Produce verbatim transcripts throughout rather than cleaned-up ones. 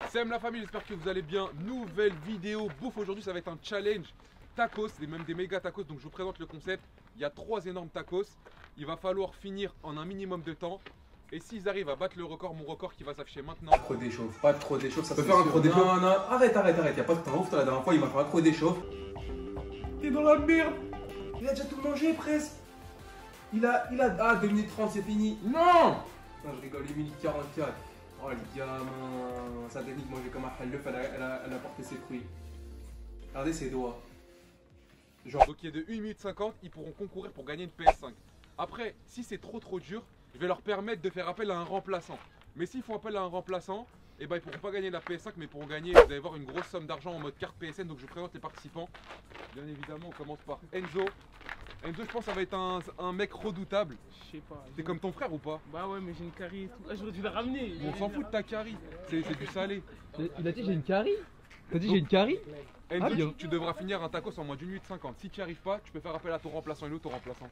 Salam la famille, j'espère que vous allez bien. Nouvelle vidéo bouffe aujourd'hui, ça va être un challenge tacos, c'est même des méga tacos. Donc je vous présente le concept. Il y a trois énormes tacos. Il va falloir finir en un minimum de temps. Et s'ils arrivent à battre le record, mon record qui va s'afficher maintenant. Trop d'échauffe, pas trop d'échauffe, ça peut peut faire un trop d'échauffe. Non, non, arrête, arrête, arrête, y'a pas de temps ouf, la dernière fois il m'a fait un trop d'échauffe. T'es dans la merde. Il a déjà tout mangé presque. Il a, il a, ah deux minutes trente c'est fini. Non, Non je rigole, une minute quarante-quatre. Oh le gamin, sa technique manger comme un halleuf, elle a, elle, a, elle a porté ses fruits. Regardez ses doigts. Genre, donc il y a de une minute cinquante, ils pourront concourir pour gagner une P S cinq. Après, si c'est trop trop dur, je vais leur permettre de faire appel à un remplaçant. Mais s'ils font appel à un remplaçant, eh ben, ils pourront pas gagner la P S cinq, mais pourront gagner, vous allez voir, une grosse somme d'argent en mode carte P S N. Donc je présente les participants. Bien évidemment, on commence par Enzo. Enzo, je pense que ça va être un, un mec redoutable. Je sais pas. T'es comme ton frère ou pas? Bah ouais, mais j'ai une carie et tout. Ah, j'aurais dû la ramener. On s'en fout de ta carie, c'est du salé. Il a dit j'ai une carie. T'as dit j'ai une carie. Enzo, Ah, tu, bien. tu devras finir un tacos en moins d'une minute cinquante. Si tu n'y arrives pas, tu peux faire appel à ton remplaçant. Et l'autre, ton remplaçant.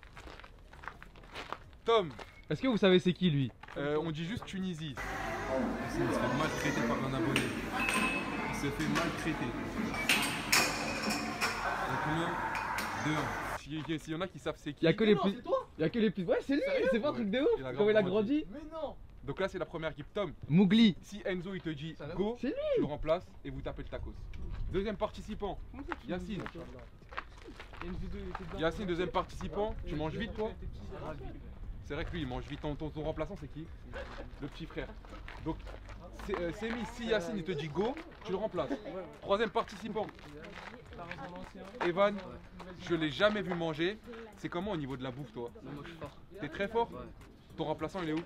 Tom, Est-ce que vous savez c'est qui lui? euh, on dit juste Tunisie. Il se fait maltraiter par un abonné. Il se fait maltraiter. Combien? deux. S'il y, y en a qui savent c'est qui. Y'a que les Non, plus. c'est toi. Y'a que les plus. Ouais, c'est lui, c'est pas un Ouais. truc de Il ouf. a Comment il a grandi. grandi. Mais non. Donc là, c'est la première équipe. Tom, Mougli. si Enzo il te dit Ça va. go, C'est lui. tu le remplaces et vous tapez le tacos. Deuxième participant, Comment ça, tu Yacine. me dis ça, là Il y a une vidéo, il était dedans. Yacine, deuxième participant. Tu manges vite toi? Ah, C'est vrai que lui il mange vite. Ton, ton, ton remplaçant c'est qui? Le petit frère. Donc c'est euh, Semi, si Yacine il te dit go, tu le remplaces. Troisième participant, t'as raison, l'ancien. Evan, je l'ai jamais vu manger. C'est comment au niveau de la bouffe toi? Moi je suis fort. T'es très fort? Ouais. Ton remplaçant il est où?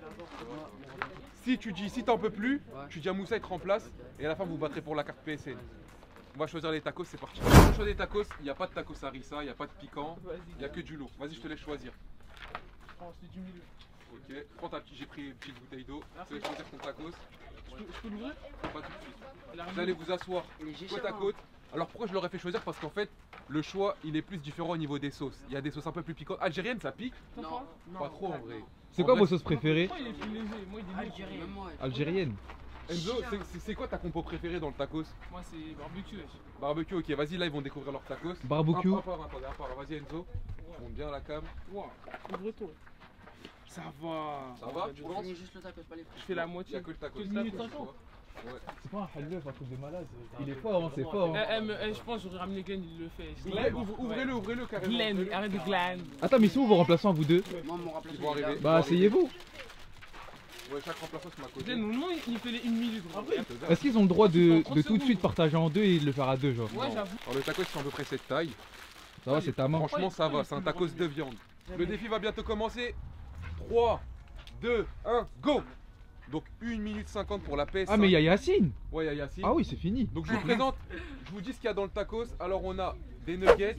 Si tu dis, si t'en peux plus, Ouais. tu dis à Moussa il te remplace et à la fin vous battrez pour la carte P S N. On va choisir les tacos, c'est parti. Pour choisir les tacos, il n'y a pas de tacos harissa, il n'y a pas de piquant, Vas-y. il n'y a que du lourd. Vas-y, je te laisse choisir. Prends, c'est du milieu. Ok, prends ta petite, j'ai pris une petite bouteille d'eau. Je te laisse choisir ton tacos. Je peux, je peux l'ouvrir? Pas tout de suite. Il a Vous ramené. allez vous asseoir Il est côte à côte. Alors pourquoi je leur ai fait choisir? Parce qu'en fait, le choix il est plus différent au niveau des sauces. Il y a des sauces un peu plus piquantes. Algérienne, ça pique? T'en Non. prends? Pas trop en vrai. C'est En quoi vrai, vos sauces préférées? Pourquoi il est plus léger? Moi, il est lourd. Algérien. Même moi. Algérienne. Enzo, c'est- c'est- c'est quoi ta compo préférée dans le tacos? Moi, c'est barbecue. wesh. Barbecue, ok, vas-y, là ils vont découvrir leur tacos. Barbecue. Un par un, un par un, un par un. Vas-y Enzo, monte bien la cam. Waouh, ouvre-toi. Ça va. Ça va? Tu Je penses? finis juste le tacos, pas les Je frites. fais la Il n'y moitié. a que le tacos. Que une minute Tacos, cinquante. ouais. Ouais. C'est pas un halleuf, un truc de malade. Il est fort, hein, c'est fort. Eh, hein. eh, mais, eh, je pense que j'aurais ramené Glenn, il le fait. Glenn, ouvre- Ouvrez-le, ouvrez-le carrément. Glenn, ouvrez-le. arrête de Glenn. Attends, mais sont où vos remplaçants, vous deux? Moi, mon Ils remplaçant, vont il est là. arriver. Bah, asseyez-vous. Ouais, chaque remplaçant c'est ma côté. Glenn, non, il- il fait les une minute. gros. Est-ce qu'ils ont le droit de, En trente de tout de secondes. suite partager en deux et de le faire à deux, genre? Ouais, j'avoue. Alors le tacos c'est à peu près cette taille. Ça va, c'est ta main. Franchement ça va, c'est un tacos de viande. Le défi va bientôt commencer. trois, deux, un, go! Donc une minute cinquante pour la P S cinq. Ah, mais il y a Yacine. Ouais, il y a Yacine. Ah oui, c'est fini. Donc je vous présente, je vous dis ce qu'il y a dans le tacos. Alors on a des nuggets,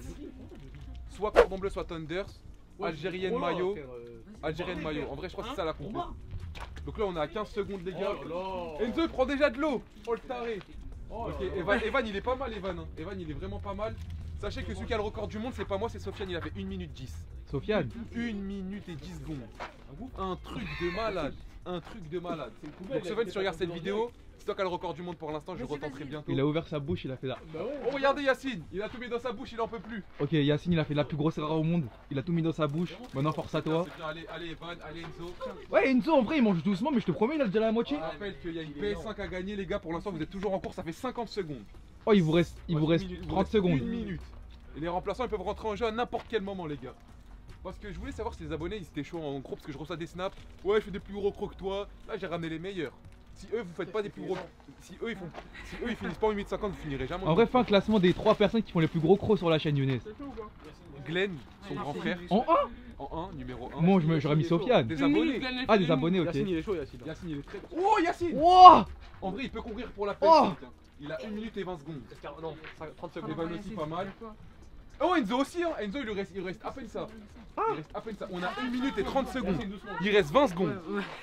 soit cordon bleu, soit Thunders, algérienne mayo, algérienne mayo. En vrai je crois que c'est ça la compo. Donc là on est à quinze secondes les gars. Enzo il prend déjà de l'eau. Oh le taré. Ok, Evan, Evan il est pas mal Evan. hein. Evan il est vraiment pas mal. Sachez que celui qui a le record du monde c'est pas moi, c'est Sofiane, il a fait une minute dix. Sofiane. une minute et dix secondes. Un truc de malade. Un truc de malade. Donc Sofiane, si tu regardes cette vidéo, c'est toi qui as le record du monde pour l'instant, je retenterai bientôt. Il a ouvert sa bouche, il a fait là. Oh regardez Yacine, il a tout mis dans sa bouche, il en peut plus. Ok, Yacine, il a fait la plus grosse erreur au monde. Il a tout mis dans sa bouche. Maintenant, force à toi. C'est bien, allez, allez Evan, allez Enzo. Ouais, Enzo, en vrai, il mange doucement, mais je te promets, il a déjà la moitié. Je rappelle qu'il y a une P S cinq à gagner les gars, pour l'instant vous êtes toujours en cours, ça fait cinquante secondes. Oh, il vous reste, il vous Ouais, reste une minute, il vous trente reste secondes. Une minute. Et les remplaçants ils peuvent rentrer en jeu à n'importe quel moment les gars. Parce que je voulais savoir si les abonnés ils étaient chauds en gros parce que je reçois des snaps. Ouais je fais des plus gros crocs que toi. Là j'ai ramené les meilleurs. Si eux vous faites pas des plus gros. Si eux ils font. Si eux ils finissent pas en une minute cinquante, vous finirez jamais. En vrai, fais un classement des trois personnes qui font les plus gros crocs sur la chaîne Younes. Glenn, son grand frère, En un. en un, numéro un. Moi, je me- j'aurais mis Sofiane. Des Une minute, abonnés. Glenn, elle Ah, fait des une abonnés, ok. Yacine il est chaud Yacine. Yacine il est très. Oh Yacine. Wouah. En vrai il peut courir pour la P S Oh. cinq. hein. Il a une minute et vingt secondes. Non, trente secondes. Evan aussi pas mal. Oh Enzo aussi hein. Enzo il lui reste, il reste à peine ça. Il reste à peine ça. On a une minute et trente secondes. Il reste vingt secondes.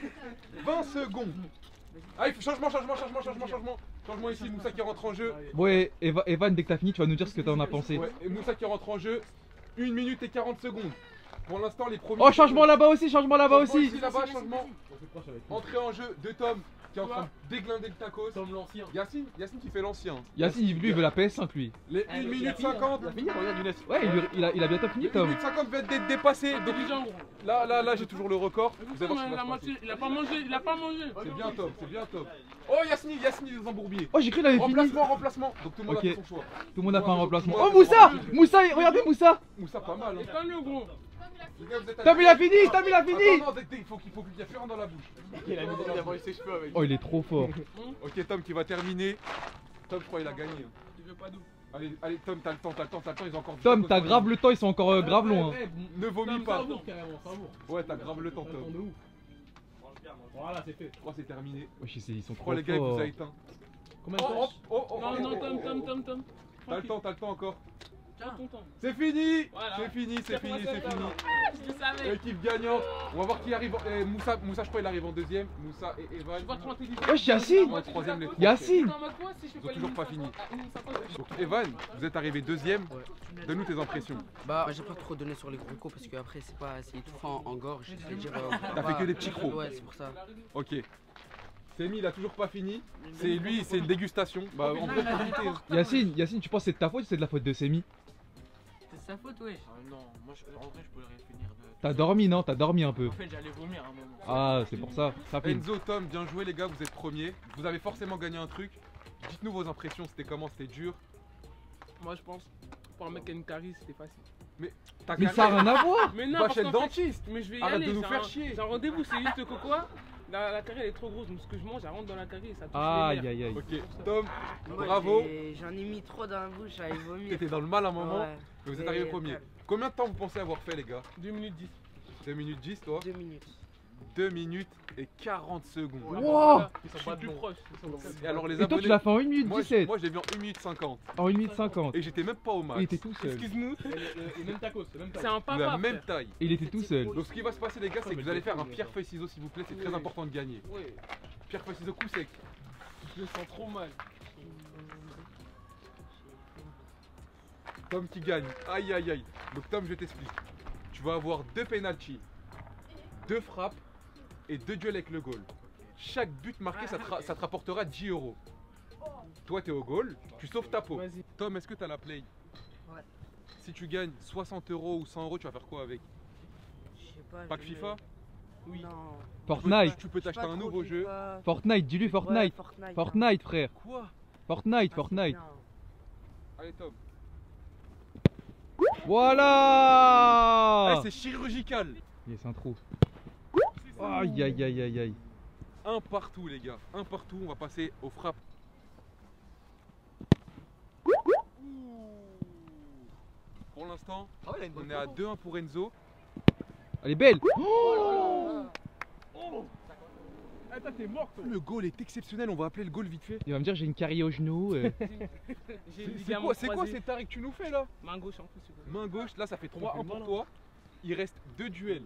vingt secondes. Ah il faut changement, changement, changement, changement, changement. Changement ici, Moussa qui rentre en jeu. Ouais, Eva- Evan, dès que t'as fini, tu vas nous dire ce que t'en as pensé. Ouais, et Moussa qui rentre en jeu. une minute et quarante secondes. Pour l'instant les premiers. Oh, changement là-bas aussi, changement là-bas Changement aussi. ici, là-bas, changement. Entrée en jeu de Tom. qui est en train de déglinguer le tacos. Comme l'ancien. Yacine, Yacine qui fait l'ancien. Yacine, lui, il veut la P S cinq, lui. Les Eh, une il a minute fini, hein. cinquante. Il a fini, regarde Younes. Ouais, il, il a, il a bientôt fini, une Tom. minute cinquante va être dépassé. Donc Intelligent, gros. là, là, là, j'ai toujours le record. Mais Vous allez voir pourquoi, ce qui va il a se passer. mangé- il a pas mangé, il a pas mangé. C'est bien top, c'est bien top. Oh Yacine, Yacine il est dans un bourbier. Oh, j'ai cru qu'il avait fini. Remplacement, remplacement. Donc tout le monde Ok. a fait son choix. Tout le monde a fait un remplacement. Moi, Oh, Moussa je- Moussa, regardez Moussa Moussa pas mal. Et Hein. calme-le, gros. Les gars, vous êtes à- Tom, il a fini Tom, il a fini Attends, non, il faut qu'il faut qu'il y ait plus rien dans la bouche. Il a mis il a volé ses cheveux avec. Oh, il est trop fort. Ok Tom qui va terminer. Tom je crois il a gagné. hein. Tu veux pas d'où? Allez, allez Tom, t'as le temps, t'as le temps, t'as le temps, ils ont encore du Tom, tacos t'as dans grave les le temps, ils sont encore euh, grave loin. hein. Ne vomis Tom, pas. ça vaut. Carrément, ça vaut. Ouais, t'as grave le temps Attends Tom. de ouf. Voilà, c'est fait. Je crois que c'est terminé. Wesh, ils ils sont Je trop crois les gars il vous forts. a éteint. Combien de Oh, temps oh, oh, oh, Non, oh, non, oh, Tom, oh, Tom, oh. Tom, Tom. T'as le temps, t'as le temps encore. Tiens ton temps. C'est fini. Voilà. C'est fini, c'est fini, c'est fini. Je le savais. Équipe gagnante. On va voir qui arrive. en- eh, Moussa, Moussa, je crois il arrive en deuxième. Moussa et Evan. Tu vois trop intelligent. Wesh, Yacine En troisième les trois. Yacine Non, mais quoi, si je fais Ils ont pas toujours les pas mille fini. cinq cents, ah, mille cinq cents, Donc Evan, vous êtes arrivé deuxième. Donne-nous tes impressions. Bah, j'ai pas trop donné sur les gros coups parce que après c'est pas c'est étouffant en gorge. Je veux dire, euh, T'as pas- fait que des petits crocs. Ouais, c'est pour ça. Ok. Semi il a toujours pas fini. C'est lui, c'est une dégustation. Bah en vrai faut goûter. hein. Yacine, Yacine, tu penses que c'est de ta faute ou c'est de la faute de Semi? C'est sa faute, wesh. Ah non, moi je- en vrai je pourrais finir de. T'as dormi, non? T'as dormi un peu. En fait j'allais vomir un moment. Ah, c'est pour ça. Rapide. Enzo, Tom, bien joué les gars, vous êtes premiers. Vous avez forcément gagné un truc. Dites-nous vos impressions, c'était comment, c'était dur. Moi, je pense, pour un mec qui a une carie, c'était facile. T'as Mais qu'à- ça a rien à voir. Mais non, Va parce chez le qu'en fait, dentiste. mais je vais y Arrête aller. de nous c'est faire un- chier. C'est un rendez-vous, c'est juste que quoi la, la carie elle est trop grosse, donc ce que je mange, elle rentre dans la carie et ça touche Aïe, les nerfs. aïe, aïe. Ok, Tom, Moi, bravo. j'ai- J'en ai mis trop dans la bouche, j'allais vomir. T'étais dans le mal un moment, Ouais, mais vous êtes Mais arrivé premier. calme. Combien de temps vous pensez avoir fait les gars? deux minutes dix. deux minutes dix toi? deux minutes. deux minutes et quarante secondes. Wow. Voilà, Ils sont je pas suis plus bons. proche. Et alors les Et toi, abonnés, tu l'as fait en une minute moi, je- dix-sept. moi je l'ai vu en une minute cinquante. En une minute cinquante. Et j'étais même pas au max. Il était tout seul. Excuse-nous, Et le- le- le même tacos, le même c'est tacos. un papa. la même frère. taille. Il était tout seul. Donc ce qui va se passer les gars, c'est que mais vous allez le faire un coup, pierre il est feuille ciseaux s'il vous plaît, c'est très Oui. important de gagner. Ouais, Pierre feuille ciseaux coup sec. je le sens trop mal. Tom qui gagne. Aïe aïe aïe. Donc Tom, je t'explique. Tu vas avoir deux penalties, deux frappes et deux duels avec le goal. Chaque but marqué, ça te, ra- ça te rapportera dix euros. Toi, t'es au goal, tu sauves ta peau. Vas-y. Tom, est-ce que t'as la play? Ouais. Si tu gagnes soixante euros ou cent euros, tu vas faire quoi avec? Je sais pas. Pack je FIFA? Oui. Non. Fortnite. Tu peux Je suis t'acheter pas un trop nouveau jeu. FIFA. Fortnite, dis-lui Ouais, Fortnite. Fortnite. Fortnite, frère. Quoi? Fortnite, Ah, Fortnite. c'est bien. Allez Tom. Voilà. Eh, c'est chirurgical. Yes, un trou. Aïe, aïe, aïe, aïe, aïe. Un partout les gars, un partout, on va passer aux frappes. Pour l'instant, Ah ouais, il a une bonne on est à photo. deux un pour Enzo. Elle est belle. Oh Attends, t'es mort toi. Le goal est exceptionnel, on va appeler le goal vite fait. Il va me dire j'ai une carie au genou. euh. J'ai C'est le c'est ligament quoi, c'est quoi croisé. cet arrêt que tu nous fais là? Main gauche en plus. s'il vous plaît. Main gauche, là ça fait trois un pour toi. Il reste deux duels.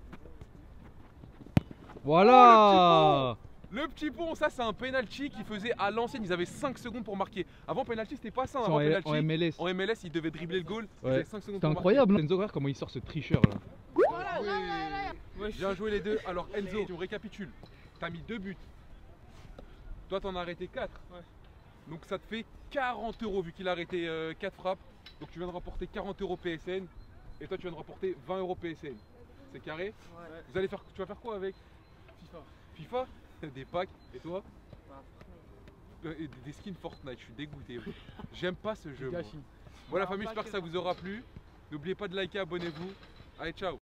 Voilà. Le petit pont, ça c'est un penalty qui faisait à l'ancienne, ils avaient cinq secondes pour marquer. Avant penalty c'était pas ça, C'est avant en, penalty, en M L S. en M L S ils devaient dribbler le goal, ils Ouais. avaient cinq secondes C'est pour incroyable. Enzo, regarde comment il sort ce tricheur là. Ouais, Bien joué les deux. Alors Enzo, on récapitule. T'as mis deux buts. Toi t'en as arrêté quatre. Ouais. Donc ça te fait quarante euros vu qu'il a arrêté quatre frappes. Donc tu viens de rapporter quarante euros P S N. Et toi tu viens de rapporter vingt euros P S N. C'est carré. Ouais. Vous allez faire, tu vas faire quoi avec FIFA. FIFA? Des packs. Et toi? Bah, Euh, et Des skins Fortnite. Je suis dégoûté. moi. J'aime pas ce jeu. moi. Gâchis. Voilà famille, j'espère que ça vous aura plu. N'oubliez pas de liker, abonnez-vous. Allez ciao.